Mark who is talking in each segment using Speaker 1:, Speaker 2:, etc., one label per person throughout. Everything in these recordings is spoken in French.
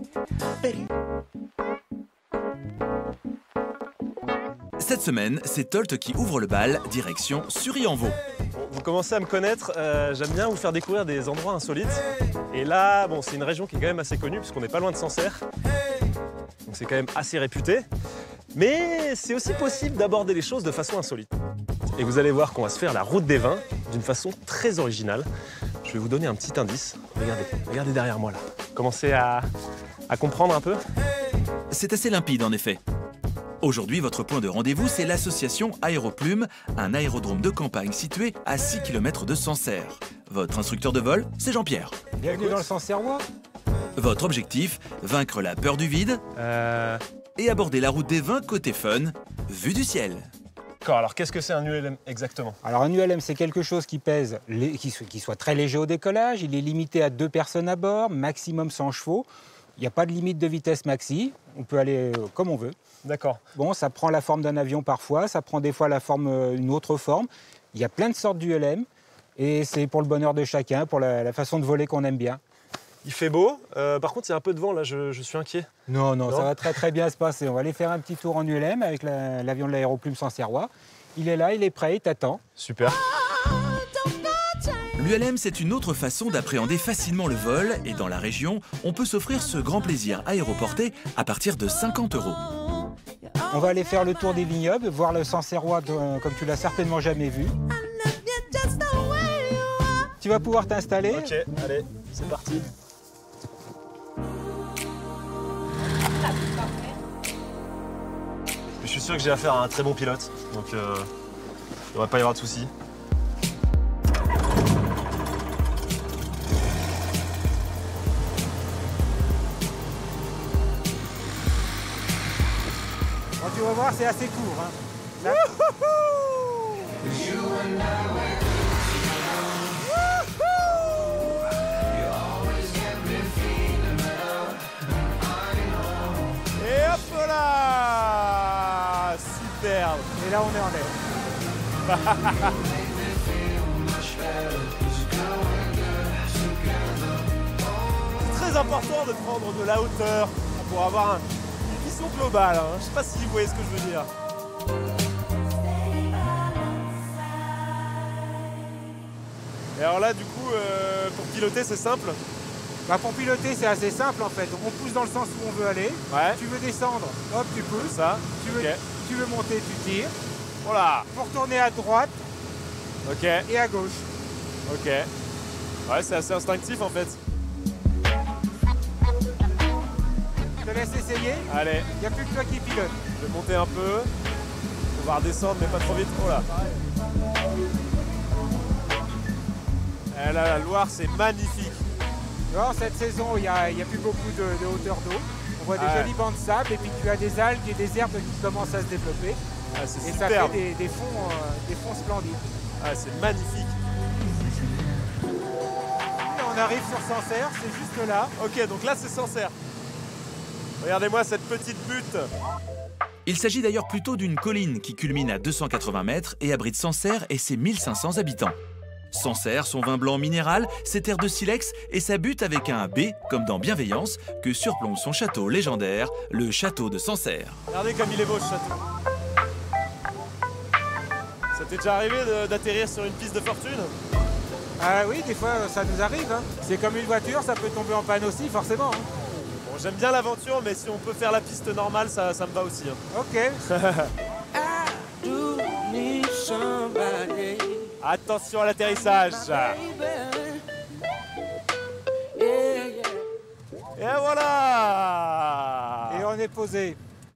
Speaker 1: Cette semaine, c'est Tolt qui ouvre le bal, direction Sury-en-Vaux.
Speaker 2: Vous commencez à me connaître, j'aime bien vous faire découvrir des endroits insolites. Et là, bon, c'est une région qui est quand même assez connue puisqu'on n'est pas loin de Sancerre. Donc c'est quand même assez réputé. Mais c'est aussi possible d'aborder les choses de façon insolite. Et vous allez voir qu'on va se faire la route des vins d'une façon très originale. Je vais vous donner un petit indice. Regardez derrière moi là. Commencez à comprendre un peu.
Speaker 1: C'est assez limpide en effet. Aujourd'hui, votre point de rendez-vous, c'est l'association Aéroplume, un aérodrome de campagne situé à 6 km de Sancerre. Votre instructeur de vol, c'est Jean-Pierre.
Speaker 3: Bienvenue dans le Sancerrois.
Speaker 1: Votre objectif, vaincre la peur du vide et aborder la route des vins côté fun, vue du ciel.
Speaker 2: D'accord, alors qu'est-ce que c'est un ULM exactement?
Speaker 3: Alors un ULM, c'est quelque chose qui pèse, qui soit très léger au décollage. Il est limité à 2 personnes à bord, maximum 100 chevaux. Il n'y a pas de limite de vitesse maxi. On peut aller comme on veut.
Speaker 2: D'accord.
Speaker 3: Bon, ça prend la forme d'un avion parfois, ça prend des fois une autre forme. Il y a plein de sortes d'ULM et c'est pour le bonheur de chacun, pour la façon de voler qu'on aime bien.
Speaker 2: Il fait beau. Par contre, il y a un peu de vent là, je suis inquiet.
Speaker 3: Non, ça va très très bien se passer. On va aller faire un petit tour en ULM avec l'avion de l'Aéroplume Sancerrois. Il est là, il est prêt, il t'attend.
Speaker 2: Super.
Speaker 1: L'ULM, c'est une autre façon d'appréhender facilement le vol et dans la région, on peut s'offrir ce grand plaisir aéroporté à partir de 50 €.
Speaker 3: On va aller faire le tour des vignobles, voir le Sancerrois comme tu l'as certainement jamais vu. Tu vas pouvoir t'installer.
Speaker 2: Ok, allez, c'est parti. Je suis sûr que j'ai affaire à un très bon pilote, donc il ne devrait pas y avoir de soucis.
Speaker 3: Bon, tu vas voir, c'est assez court. Hein. Là...
Speaker 2: Et hop là! Superbe!
Speaker 3: Et là, on est en l'air.
Speaker 2: C'est très important de prendre de la hauteur pour avoir une vision globale. Hein. Je ne sais pas si vous voyez ce que je veux dire. Et alors là, du coup, pour piloter, c'est simple.
Speaker 3: Pour piloter, c'est assez simple en fait. On pousse dans le sens où on veut aller.
Speaker 2: Ouais.
Speaker 3: Tu veux descendre, hop, tu pousses.
Speaker 2: Ça.
Speaker 3: Tu veux monter, tu tires.
Speaker 2: Voilà.
Speaker 3: Pour tourner à droite
Speaker 2: Ok.
Speaker 3: et à gauche.
Speaker 2: Ok. Ouais, c'est assez instinctif en fait.
Speaker 3: Je te laisse essayer.
Speaker 2: Allez,
Speaker 3: Il n'y a plus que toi qui pilote.
Speaker 2: je vais monter un peu. On va redescendre, mais pas trop vite. Oh là. Et là, la Loire, c'est magnifique.
Speaker 3: Alors, cette saison, il n'y a plus beaucoup de hauteur d'eau. On voit des
Speaker 2: Ouais.
Speaker 3: jolis bancs de sable et puis tu as des algues et des herbes qui commencent à se développer.
Speaker 2: Ah, c'est
Speaker 3: Et ça
Speaker 2: superbe.
Speaker 3: fait des fonds splendides.
Speaker 2: Ah, c'est magnifique.
Speaker 3: Et on arrive sur Sancerre, c'est juste là.
Speaker 2: Ok, donc là, c'est Sancerre. Regardez-moi cette petite butte.
Speaker 1: Il s'agit d'ailleurs plutôt d'une colline qui culmine à 280 mètres et abrite Sancerre et ses 1500 habitants. Sancerre, son vin blanc minéral, ses terres de silex et sa butte avec un B, comme dans Bienveillance, que surplombe son château légendaire, le château de Sancerre.
Speaker 2: Regardez comme il est beau ce château. Ça t'est déjà arrivé d'atterrir sur une piste de fortune?
Speaker 3: Ah oui, des fois ça nous arrive. Hein. C'est comme une voiture, ça peut tomber en panne aussi, forcément. Hein.
Speaker 2: Bon, j'aime bien l'aventure, mais si on peut faire la piste normale, ça me va aussi. Hein.
Speaker 3: Ok.
Speaker 2: Attention à l'atterrissage. Et voilà.
Speaker 3: Et on est posé.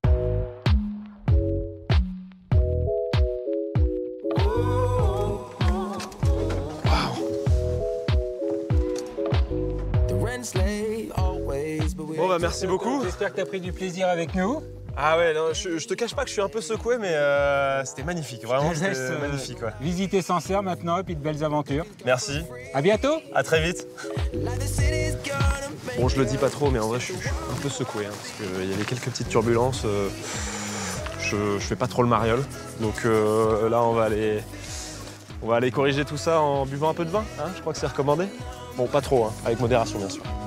Speaker 2: Bon bah merci beaucoup.
Speaker 3: J'espère que tu as pris du plaisir avec nous.
Speaker 2: Ah ouais, non, je te cache pas que je suis un peu secoué, mais c'était magnifique, vraiment,
Speaker 3: Je laisse,
Speaker 2: c'était magnifique. Ouais.
Speaker 3: Visiter Sancerre maintenant et puis de belles aventures.
Speaker 2: Merci,
Speaker 3: À bientôt.
Speaker 2: à très vite. Bon, je le dis pas trop, mais en vrai, je suis un peu secoué, hein, parce qu'il y avait quelques petites turbulences. Je fais pas trop le mariole, donc là, on va aller corriger tout ça en buvant un peu de vin, hein, je crois que c'est recommandé. Bon, pas trop, hein, avec modération, bien sûr.